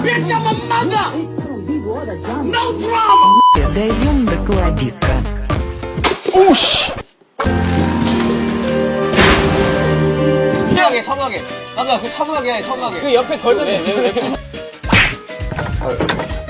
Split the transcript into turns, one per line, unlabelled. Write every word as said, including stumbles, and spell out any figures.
Bitch, I'm a mother! No drama!
Дойдем до клабика.
오씨!
차분하게, 차분하게. 남자, 그 차분하게 해, 차분하게.
그 옆에 걸면 되지.